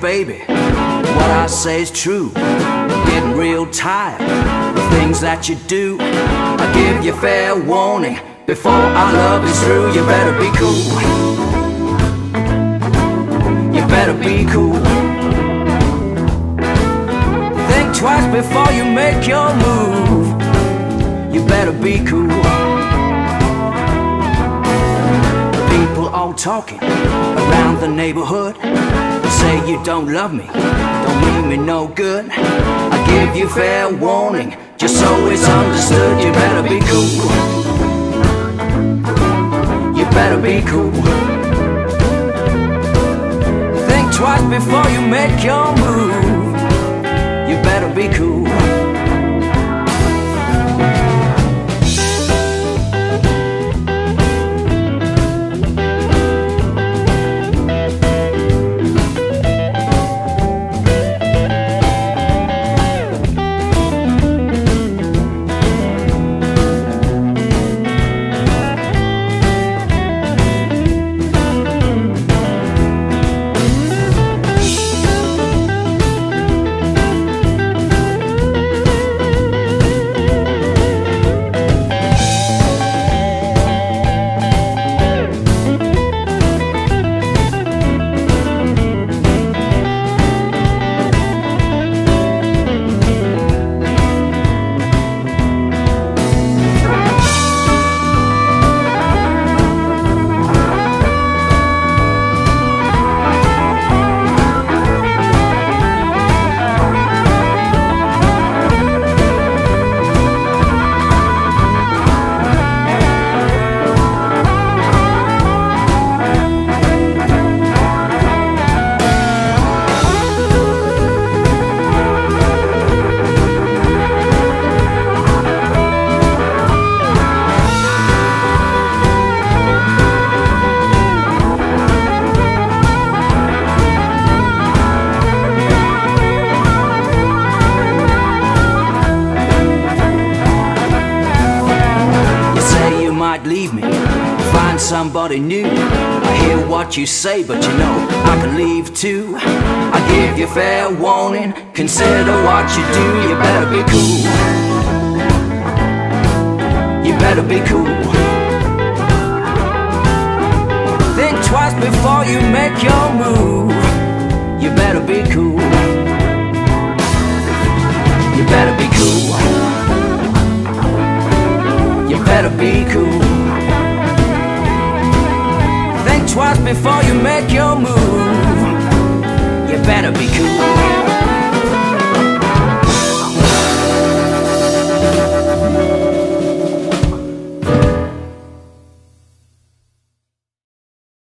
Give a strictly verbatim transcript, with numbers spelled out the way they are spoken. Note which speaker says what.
Speaker 1: baby, what I say is true. I'm getting real tired of things that you do. I give you fair warning, before our love is through, you better be cool. You better be cool. Think twice before you make your move. You better be cool. People all talking around the neighborhood, say you don't love me, don't mean me no good. I give you fair warning, just so it's understood. You better be cool. You better be cool. Think twice before you make your move. You better be cool. Leave me, find somebody new. I hear what you say, but you know I can leave too. I give you fair warning, consider what you do. You better be cool. You better be cool. Think twice before you make your move. You better be cool. You better be cool. You better be cool. Think twice before you make your move.